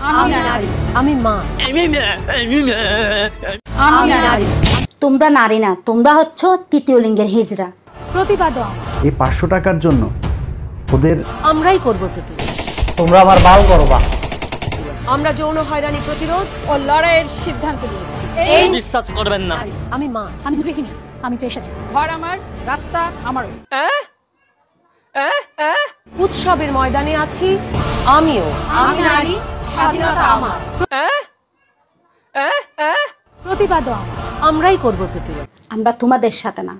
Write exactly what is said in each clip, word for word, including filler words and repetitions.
আমি মা। তোমরা নারী না, তোমরা হচ্ছ তৃতীয় লিঙ্গের হিজড়া। প্রতিবাদ এই পাঁচশো টাকার জন্য ওদের আমরাই করব প্রতিরোধ। তোমরা আমার বাল করবা। আমরা যৌন হয়রানি প্রতিরোধ ও লড়াইয়ের সিদ্ধান্ত নিয়েছি। এই বিশ্বাস করবেন না। আমি মা, আমি গৃহিণী, আমি তো এসেছি। ঘর আমার, রাস্তা আমারও। উৎসবের ময়দানে আছি আমিও। আমি নারী, স্বাধীনতা আমার। প্রতিবাদ আমার। আমরাই করব প্রতিরোধ। আমরা তোমাদের সাথে না।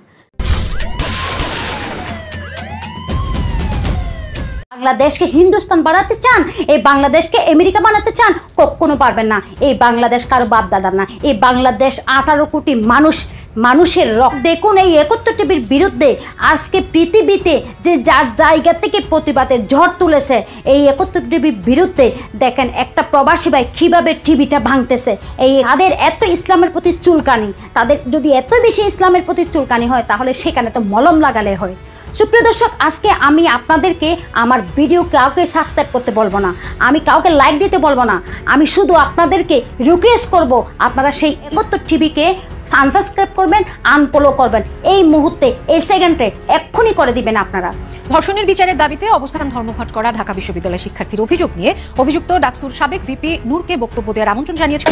বাংলাদেশকে হিন্দুস্তান বানাতে চান, এই বাংলাদেশকে আমেরিকা বানাতে চান, কখনো পারবেন না। এই বাংলাদেশ কারো বাপ দাদার না। এই বাংলাদেশ আঠারো কোটি মানুষ মানুষের রক্ত। দেখুন এই একাত্তর টিভির বিরুদ্ধে আজকে পৃথিবীতে যে যার জায়গা থেকে প্রতিবাদের ঝড় তুলেছে, এই একাত্তর টিভির বিরুদ্ধে দেখেন একটা প্রবাসী ভাই কীভাবে টিভিটা ভাঙতেছে। এই তাদের এত ইসলামের প্রতি চুলকানি, তাদের যদি এত বেশি ইসলামের প্রতি চুলকানি হয় তাহলে সেখানে তো মলম লাগালে হয়। সুপ্রিয় দর্শক, আজকে আমি আপনাদেরকে আমার ভিডিও কাউকে সাবস্ক্রাইব করতে বলবো না, আমি কাউকে লাইক দিতে বলবো না। আমি শুধু আপনাদেরকে রিকোয়েস্ট করব, আপনারা সেই একাত্তর টিভিকে আনসাবস্ক্রাইব করবেন, আনফলো করবেন। এই মুহূর্তে, এই সেকেন্ডে এক্ষুনি করে দিবেন আপনারা। ধর্ষণের বিচারের দাবিতে অবস্থান ধর্মঘট করা ঢাকা বিশ্ববিদ্যালয়ের শিক্ষার্থীর অভিযোগ নিয়ে অভিযুক্ত ডাকসুর সাবেক ভিপি নূরকে বক্তব্য দেওয়ার আমন্ত্রণ জানিয়েছেন।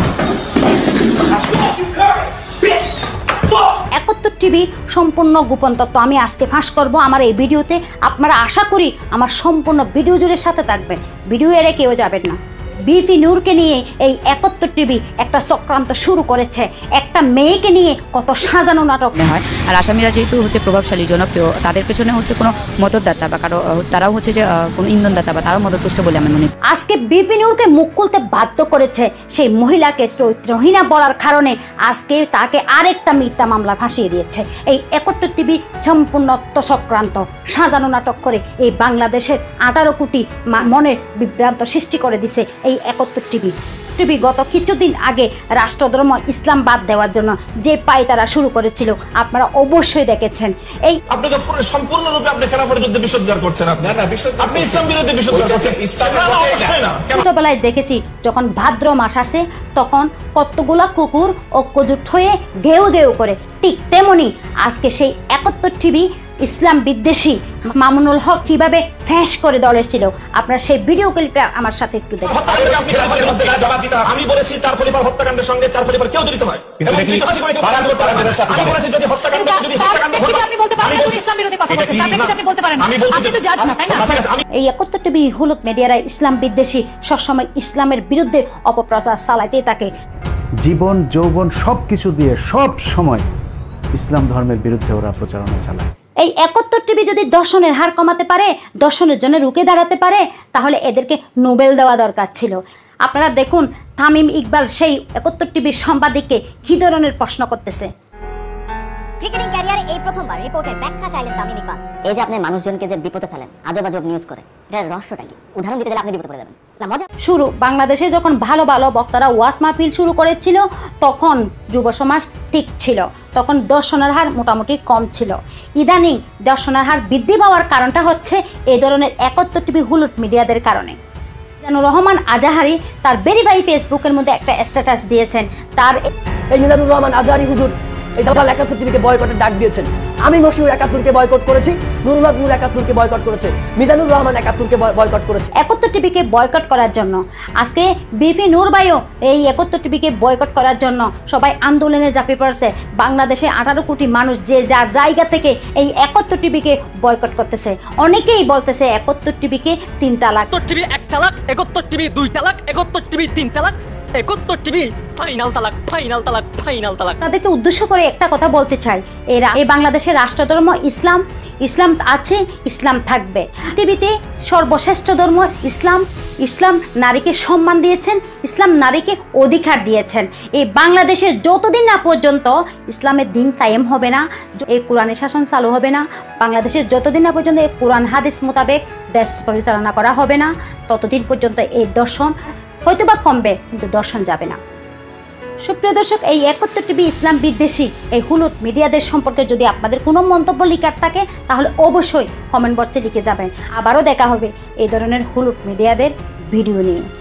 একাত্তর টিভি সম্পূর্ণ গোপন তথ্য আমি আজকে ফাঁস করব আমার এই ভিডিওতে। আপনারা আশা করি আমার সম্পূর্ণ ভিডিও জুড়ে সাথে থাকবেন, ভিডিও এড়ে কেউ যাবেন না। ভিপি নূরকে নিয়ে এই একাত্তর টিভি একটা চক্রান্ত শুরু করেছে, একটা মেয়েকে নিয়ে কত সাজানো নাটক হয়। আর আসামিরা যেহেতু হচ্ছে প্রভাবশালী, জনপ্রিয়, তাদের পেছনে হচ্ছে কোনো মদতদাতা বা কারো তারাও হচ্ছে যে কোনো ইন্ধনদাতা বা তারাও মদতপুষ্ট বলে আমি মনে করি। আজকে ভিপি নূরকে মুখ খুলতে বাধ্য করেছে সেই মহিলাকে চরিত্রহীনা বলার কারণে আজকে তাকে আরেকটা মিথ্যা মামলা ফাঁসিয়ে দিয়েছে। এই একাত্তর টিভি সম্পূর্ণ চক্রান্ত সাজানো নাটক করে এই বাংলাদেশের আঠারো কোটি মনের বিভ্রান্ত সৃষ্টি করে দিছে। এই একাত্তর টিভি টিভি গত কিছুদিন আগে রাষ্ট্রধর্ম ইসলাম বাদ দেওয়ার জন্য যে পাই তারা শুরু করেছিল, আপনারা অবশ্যই দেখেছেন। এই আপনি তো সম্পূর্ণরূপে আপনি খেলাফতের বিরুদ্ধে বিষোদ্গার করছেন। আপনি আপনি ইসলাম বিরোধী বিষোদ্গার করছেন। ছোটবেলায় দেখেছি যখন ভাদ্র মাস আসে তখন কতগুলা কুকুর ঐক্যজোট হয়ে ঘেউ ঘেউ করে, ঠিক তেমনি আজকে সেই একাত্তর টিভি ইসলাম বিদ্বেষী মামুনুল হক কিভাবে ফ্যাঁস করে দলের ছিল, আপনারা সেই ভিডিও ক্লিপটা আমার সাথে একটু দেখুন। আমি বলেছি চার পরিবার হত্যাকাণ্ডের সঙ্গে চার পরিবার কেউ জড়িত নয়। এই একাত্তর টিভি হলুদ মিডিয়ারা ইসলাম বিদ্বেষী সবসময় ইসলামের বিরুদ্ধে অপপ্রচার চালাইতেই থাকে। জীবন যৌবন সব কিছু দিয়ে সব সময় ইসলাম ধর্মের বিরুদ্ধে ওরা প্রচারণা চালায়। এই একাত্তর টিভি যদি দর্শনের হার কমাতে পারে, দর্শনের জন্য রুখে দাঁড়াতে পারে, তাহলে এদেরকে নোবেল দেওয়া দরকার ছিল। আপনারা দেখুন তামিম ইকবাল সেই একাত্তর টিভির সাংবাদিককে কি ধরনের প্রশ্ন করতেছে। ক্রিকেটিং ক্যারিয়ারে এই প্রথমবার রিপোর্টের ব্যাখ্যা চাইলেন তামিম ইকবাল। এই যে আপনি মানুষজনকে যে বিপদে ফেলেন, আজব আজব নিউজ করে, এটার রহস্যটা কি? উদাহরণ দিতে গেলে আপনি বিপদে পড়ে যাবেন। না মজা শুরু বাংলাদেশে যখন ভালো ভালো বক্তারা ওয়াজ মাহফিল শুরু করেছিল তখন যুব সমাজ ঠিক ছিল, তখন দর্শনের হার মোটামুটি কম ছিল। ইদানিং দর্শনের হার বৃদ্ধি পাওয়ার কারণটা হচ্ছে এই ধরনের একাত্তর টিভি হলুদ মিডিয়াদের কারণে। মিজানুর রহমান আজাহারি তার ভেরিফাই ফেসবুকের মধ্যে একটা স্ট্যাটাস দিয়েছেন। তার এই মিজানুর রহমান আজাহারি হুজুর এই দালাল একাত্তর টিভিকে বয়কটের ডাক দিয়েছেন। আমি মশিউর একাত্তরকে বয়কট করেছি, নুরুল হক নূর একাত্তরকে বয়কট করেছে, মিজানুর রহমান একাত্তরকে বয়কট করেছে। একাত্তর টিভিকে বয়কট করার জন্য আজকে ভিপি নূর ভাইও এই একাত্তর টিভিকে বয়কট করার জন্য সবাই আন্দোলনে ঝাঁপিয়ে পড়েছে। বাংলাদেশে আঠারো কোটি মানুষ যে যার জায়গা থেকে এই একাত্তর টিভিকে বয়কট করতেছে। অনেকেই বলতেছে একাত্তর টিভিকে তিন তালাক, একাত্তর টিভি এক তালাক, একাত্তর টিভি দুই তালাক, একাত্তর টিভি তিন তালাক, একাত্তর টিভি ফাইনাল তালাক, ফাইনাল তালাক, ফাইনাল তালাক। তাদেরকে উদ্দেশ্য করে একটা কথা বলতে চাই, এরা এই বাংলাদেশের রাষ্ট্রধর্ম ইসলাম, ইসলাম আছে, ইসলাম থাকবে। পৃথিবীতে সর্বশ্রেষ্ঠ ধর্ম ইসলাম। ইসলাম নারীকে সম্মান দিয়েছেন, ইসলাম নারীকে অধিকার দিয়েছেন। এই বাংলাদেশে যতদিন না পর্যন্ত ইসলামের দিন কায়েম হবে না, এই কোরআনের শাসন চালু হবে না, বাংলাদেশের যতদিন না পর্যন্ত এই কোরআন হাদিস মোতাবেক দেশ পরিচালনা করা হবে না, ততদিন পর্যন্ত এই দর্শন হয়তো বা কমবে, কিন্তু দর্শন যাবে না। সুপ্রিয় দর্শক, এই একাত্তর টিভি ইসলাম বিদ্বেষী এই হলুদ মিডিয়াদের সম্পর্কে যদি আপনাদের কোনো মন্তব্য লিখার থাকে তাহলে অবশ্যই কমেন্ট বক্সে লিখে যাবেন। আবারও দেখা হবে এই ধরনের হলুদ মিডিয়াদের ভিডিও নিয়ে।